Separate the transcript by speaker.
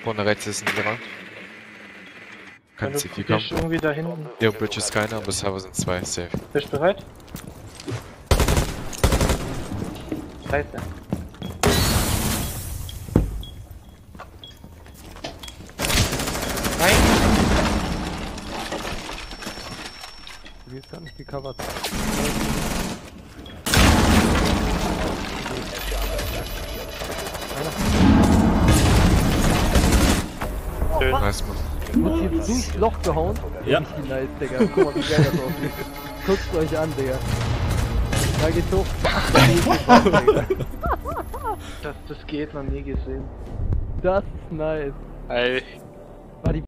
Speaker 1: Vorne rechts ist ein Lieferant. Kann
Speaker 2: Wenn du
Speaker 1: C4 kommen.
Speaker 2: bist irgendwie da hinten.
Speaker 1: Der Bridge ist keiner, aber Server sind 2, safe.
Speaker 2: Bist du bereit? Scheiße. Nein!
Speaker 3: Du wirst gar nicht gecovert.
Speaker 2: Schön.
Speaker 1: Nice, Mann.
Speaker 3: Wird jetzt durchs Loch gehauen?
Speaker 4: Ja.
Speaker 3: Richtig nice, Digga. Guck mal, wie geil das aussieht. Guckt euch an, Digga. Da geht's hoch.
Speaker 2: Das geht noch nie gesehen.
Speaker 3: Das ist nice.
Speaker 2: Ey.
Speaker 3: War die